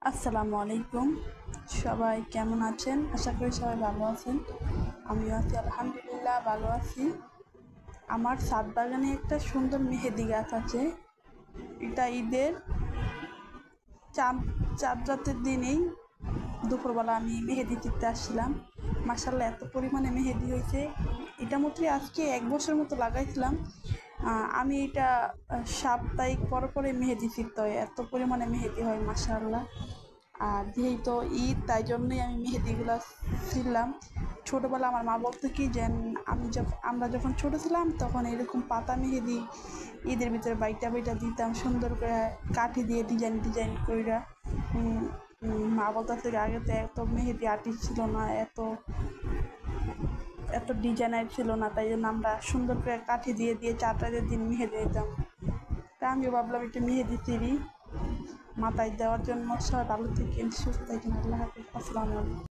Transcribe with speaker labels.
Speaker 1: আসসালামু আলাইকুম। সবাই কেমন আছেন? আশা করি সবাই ভালো আছেন। আমিও আছি আলহামদুলিল্লাহ ভালো আছি। আমার ছাদ বাগানে একটা সুন্দর মেহেদি গাছ আছে। এটা ঈদের চাঁদ চাঁদ রাতের দিনেই দুপুরবেলা আমি মেহেদি চিপতে আসছিলাম। মাশাআল্লাহ এত পরিমাণে মেহেদি হয়েছে। এটা মাত্র আজকে ১ বছর মতো লাগাইছিলাম। আমি এটা সাপ্তাহিক পরে মেহেদি চিপতে হয়, এত পরিমাণে মেহেদি হয় মাশাআল্লাহ। আর যেহেতু ঈদ তাই জন্যই আমি মেহেদিগুলো ছিললাম। ছোটোবেলা আমার মা বলতো কি যে আমরা যখন ছোটো ছিলাম তখন এরকম পাতা মেহেদি ঈদের ভিতরে বাইটা বাইটা দিতাম সুন্দর করে কাঠি দিয়ে ডিজাইন কইরা। মা বলতেছে আগে তো এত মেহেদি আর্টিস্ট ছিল না, এত এত ডিজাইনার ছিল না, তাই জন্য আমরা সুন্দর করে কাঠি দিয়ে দিয়ে 4 দিন মেহেদি দিতাম। তা আমিও ভাবলাম একটু মেহেদি চিরি মাথায় দেওয়ার জন্য। সবাই ভালো থাকেন, সুস্থ থাকেন, আল্লাহ হাফিজ, আসসালামু আলাইকুম।